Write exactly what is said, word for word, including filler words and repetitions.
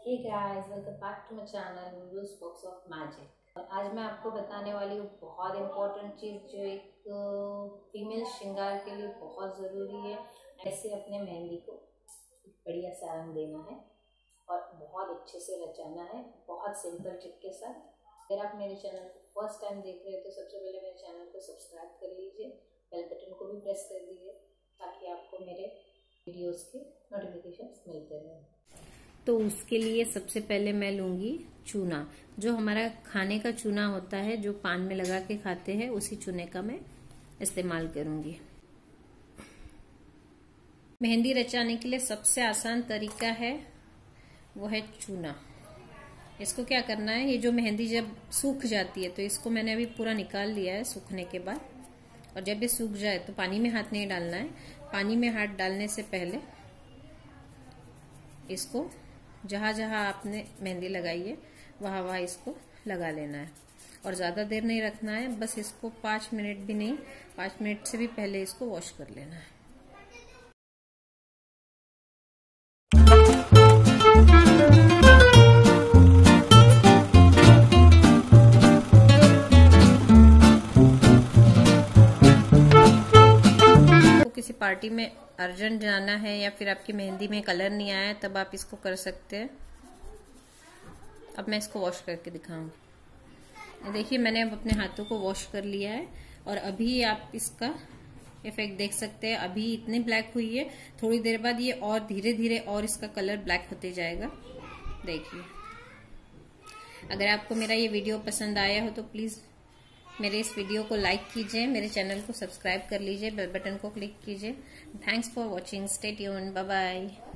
Hey guys, welcome back to my channel news box of magic. और आज मैं आपको बताने वाली हूँ बहुत इम्पोर्टेंट चीज़ जो एक फीमेल श्रृंगार के लिए बहुत ज़रूरी है। ऐसे अपने मेहंदी को बढ़िया सा रंग देना है और बहुत अच्छे से रचाना है, बहुत सिंपल ट्रिक के साथ। अगर आप मेरे चैनल को फर्स्ट टाइम देख रहे हो तो सबसे पहले मेरे चैनल को सब्सक्राइब कर लीजिए, बेल बटन को भी प्रेस कर दीजिए ताकि आपको मेरे वीडियोस के नोटिफिकेशंस मिलते रहें। तो उसके लिए सबसे पहले मैं लूँगी चूना। जो हमारा खाने का चूना होता है, जो पान में लगा के खाते हैं, उसी चूने का मैं इस्तेमाल करूँगी। मेहंदी रचाने के लिए सबसे आसान तरीका है वो है चूना। इसको क्या करना है, ये जो मेहंदी जब सूख जाती है तो इसको मैंने अभी पूरा निकाल लिया है सूखने के बाद। और जब ये सूख जाए तो पानी में हाथ नहीं डालना है। पानी में हाथ डालने से पहले इसको जहाँ जहाँ आपने मेहंदी लगाई है वहाँ वहाँ इसको लगा लेना है और ज़्यादा देर नहीं रखना है। बस इसको पाँच मिनट भी नहीं, पाँच मिनट से भी पहले इसको वॉश कर लेना है। किसी पार्टी में अर्जेंट जाना है या फिर आपकी मेहंदी में कलर नहीं आया तब आप इसको कर सकते हैं। अब मैं इसको वॉश करके दिखाऊंगी। देखिए, मैंने अब अपने हाथों को वॉश कर लिया है और अभी आप इसका इफेक्ट देख सकते हैं। अभी इतनी ब्लैक हुई है, थोड़ी देर बाद ये और धीरे धीरे और इसका कलर ब्लैक होते जाएगा। देखिए, अगर आपको मेरा ये वीडियो पसंद आया हो तो प्लीज मेरे इस वीडियो को लाइक कीजिए, मेरे चैनल को सब्सक्राइब कर लीजिए, बेल बटन को क्लिक कीजिए। Thanks for watching, stay tuned, bye bye.